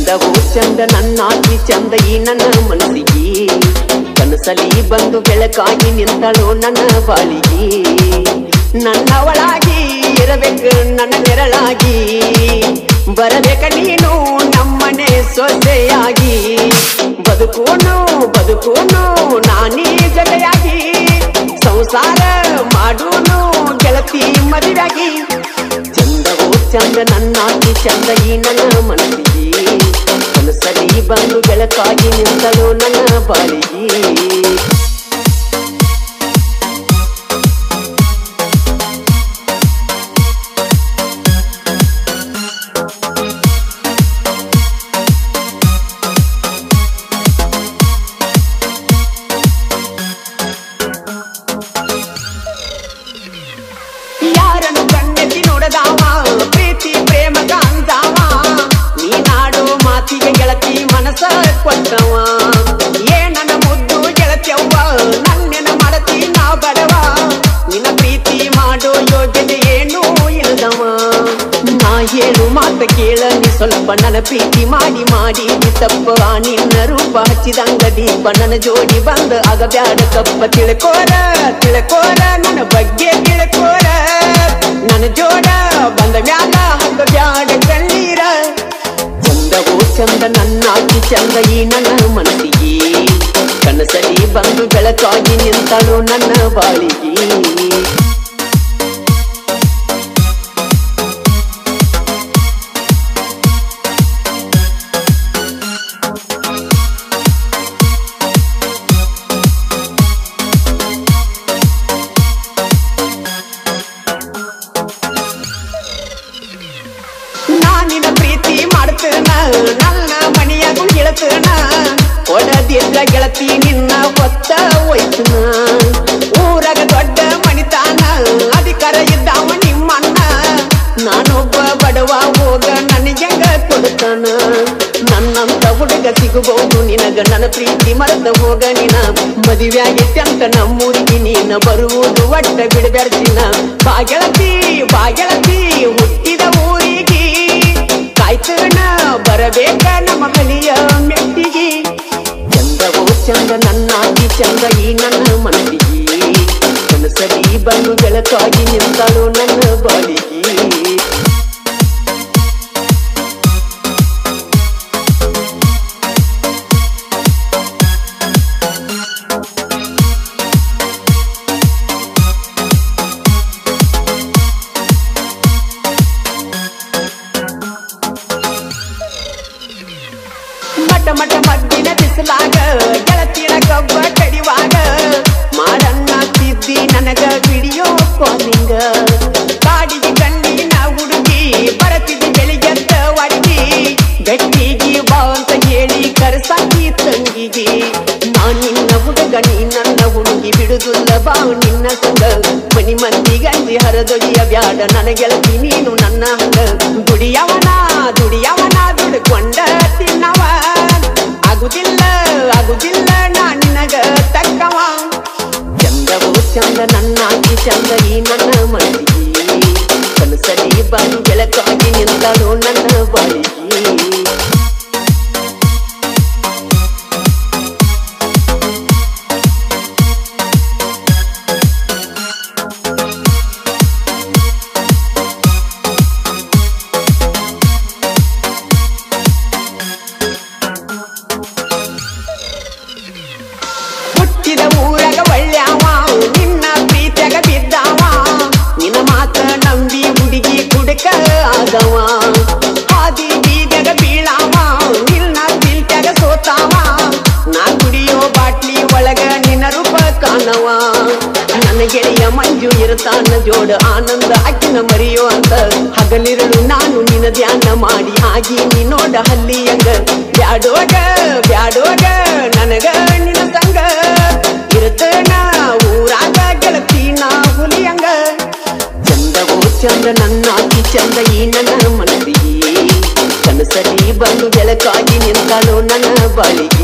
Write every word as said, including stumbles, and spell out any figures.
ಚಂದವೋ ಚಂದ ನನ್ನಾಕಿ ಚಂದ ಈ ನನ್ನ ಮನಸ್ಸಿಗೆ ಕನಸಲಿ ಬಂದು ಬೆಳಕಾಗಿ ನಿಂತಳು ನನ್ನ ಬಾಳಿಗೆ ನನ್ನವಳಾಗಿ ಇರಬೇಕು ನನ್ನ ನೆರಳಾಗಿ ಬರಬೇಕ ನೀನು ನಮ್ಮನೆ ಸೊಸೆಯಾಗಿ ಬದುಕೋನು ಬದುಕೋನು ನಾನೇ ಜೊತೆಯಾಗಿ ಸಂಸಾರ ಮಾಡೋನು ಗೆಳತಿ ಮದುವೆಯಾಗಿ ಚಂದವೋ ಚಂದ ನನ್ನಾಕಿ ಚಂದ ಈ ನನ್ನ ಮನಸ್ಸಿಗೆ ಕನಸಲಿ ಬಂದು ಬೆಳಕಾಗಿ ನಿಂತಳು ನನ್ನ ಬಾಳಿಗೆ ಯಾರನ್ನು ಕಣ್ಣೆತ್ತಿ ನೋಡದಾವ ಪ್ರೀತಿ ಪ್ರೇಮ ಕಾಂತಾವ ನೀ ನಾಡೋ ಮಾತಿಗೆ ಗೆಳತಿ ಮನಸ ಕೊಟ್ಟವ ಏನನ ಮುದ್ದು ಗೆಳತಿಯವ್ವ ನನ್ನೆನ ಮಾಡತಿ ನಾ ಬಡವ ನಿನ್ನ ಪ್ರೀತಿ ಮಾಡೋ ಯೋಗ್ಯತೆ ಏನೂ ಇಲ್ಲದವ ನಾ ಹೇಳು ಮಾತ ಕೇಳ ನೀ ಸ್ವಲ್ಪ ನನ್ನ ಪ್ರೀತಿ ಮಾಡಿ ಮಾಡಿ ನೀ ತಪ್ಪ ನಿನ್ನ ರೂಪ ಹಚ್ಚಿದಂಗ ದೀಪ ನನ್ನ ಜೋಡಿ ಬಂದ ಆಗ ಬ್ಯಾಡ ಕಪ್ಪ ತಿಳ್ಕೋರ ತಿಳ್ಕೋರ ನನ್ನ ಬಗ್ಗೆ ತಿಳ್ಕೋರ ನನ್ನ ಜೋಡ ಬಂದ ಮ್ಯಾಲ ಹಂಗ ಬ್ಯಾಡ ಕಣ್ಣೀರ ಚಂದವೋ ಚಂದ ನನ್ನಾಕಿ ಚಂದ ಈ ನನ್ನ ಮನಸ್ಸಿಗೆ ಕನಸಲಿ ಬಂದು ಬೆಳಕಾಗಿ ನಿಂತಳು ನನ್ನ ಬಾಳಿಗೆ ನಾನಿನ ಪ್ರೀತಿ ಮಾಡ್ತೇನ ನನ್ನ ಮನೆಯಾಗೂ ಗೆಳತನ ಒಡದಿದ್ದ ಗೆಳತಿ ನಿನ್ನ ಹೊತ್ತ ಹೋಯ್ತನ ಊರಾಗ ದೊಡ್ಡ ಮಣಿತಾನ ಅಧಿಕಾರ ಇದ್ದಾವ ನಿಮ್ಮಣ್ಣ ನಾನೊಬ್ಬ ಬಡವ ಹೋಗ ನನಗೆಂಗ ಕೊಡ್ತಾನ ನನ್ನಂತ ಹುಡುಗ ಸಿಗಬಹುದು ನಿನಗ ನನ್ನ ಪ್ರೀತಿ ಮರೆತ ಹೋಗ ನಿನ ಮದುವೆಯಾಗಿತ್ತೆ ಅಂತ ನಮ್ಮೂರಿಗೆ ನೀನ ಬರುವುದು ಒಟ್ಟ ಬಿಡಬೇಡ್ತಿನ ಬಾಗೆಳತಿ ಬಾಗೆಳತಿ ಹುಟ್ಟಿದ ಊರಿಗೆ ಕಾಯ್ತನ ಬರಬೇಕ ನಮ್ಮ ಕಲಿಯ ಮೆಟ್ಟಿಗೆ ಚಂದವೋ ಚಂದ ನನ್ನಾಗಿ ಚಂದ ಈ ನನ್ನ ಮನಸ್ಸಿಗೆ ಕನಸಲಿ ಬಂದು ಬೆಳಕಾಗಿ ನಿಂತಳು ನನ್ನ ಬಾಳಿಗೆ ಮಟ ಮಟ ಮಡ್ಡಿನ ಬಿಸಲಾಗ ಗೆಳತಿನ ಕಬ್ಬ ಕಡಿವಾಗ ಮಾಡನ್ನ ತಿದ್ದಿ ನನಗ ವಿಡಿಯೋ ಕಾಲಿಂಗ ಕಾಡಿಗೆ ಗಂಡಿನ ಹುಡುಗಿ ಬರತಿದ್ದಿ ಬೆಳಿಗ್ಗೆದ್ದ ಅಡಿಗೆ ಗಟ್ಟಿಗೆ ಬಾ ಅಂತ ಹೇಳಿ ಕರ್ಸಾಕಿ ತಂಗಿಗೆ ನಾ ನಿನ್ನ ಹುಡುಗ ನೀ ನನ್ನ ಹುಡುಗಿ ಬಿಡುದಿಲ್ಲ ಬಾ ನಿನ್ನ ಸಂಗ ಮನಿ ಮಂದಿ ಗಂಜಿ ಹರದೊಯ್ಯ ಬ್ಯಾಡ ನನ್ನ ಗೆಳತಿ ನೀನು ನನ್ನ ಹಂಗ ದುಡಿಯವನ ದುಡಿಯವನ ದುಡ್ಕೊಂಡ ತಿನ್ನವ ಆಗುದಿಲ್ಲ ಆಗುದಿಲ್ಲ ನಾ ನಿನಗ ತಕ್ಕವ ಚಂದವೋ ಚಂದ ನನ್ನಾಕಿ ಚಂದ ಈ ನನ್ನ ಮನಸ್ಸಿಗೆ ಕನಸಲಿ ಬಂದು ಬೆಳಕಾಗಿ ನಿಂತಳು ನನ್ನ ಬಾಳಿಗೆ ಹುಟ್ಟಿದ ಊರಾಗ ಒಳ್ಳ್ಯಾವ ನಿನ್ನ ಪ್ರೀತಿಯಾಗ ಬಿದ್ದಾವ ನಿನ್ನ ಮಾತ ನಂಬಿ ಹುಡುಗಿ ಕುಡಕ ಆದವ ಹಾದಿ ಬೀದ್ಯಾಗ ಬೀಳಾವ ನಿನ್ನ ತಿಲ್ಟ್ಯಾಗ ಸೋತಾವ ನಾ ಕುಡಿಯೋ ಬಾಟ್ಲಿ ಒಳಗ ನಿನ್ನ ರೂಪ ಕಾಣವ ನನ್ನ ಗೆಳೆಯ ಮಂಜು ಇರತಾನ ಜೋಡ ಆನಂದ ಅಕ್ಕಿನ ಮರಿಯೋ ಅಂತ ಹಗಲಿರಲು ನಾನು ನಿನ್ನ ಧ್ಯಾನ ಮಾಡಿ ಆಗಿ ನೀ ನೋಡ ಹಲ್ಲಿಯಂಗ ಬ್ಯಾಡೋಗ ಬ್ಯಾಡೋಗ ನನಗ ನಿನ್ನ ಸಂಗ ಇರತನ ಊರಾಗ ಗೆಳತಿನ ಹುಲಿಯಂಗ ಚಂದವೋ ಚಂದ ನನ್ನಾಕಿ ಚಂದ ಈ ನನ್ನ ಮನಸ್ಸಿಗೆ ಕನಸಲಿ ಬಂದು ಬೆಳಕಾಗಿ ನಿಂತಳು ನನ್ನ ಬಾಳಿಗೆ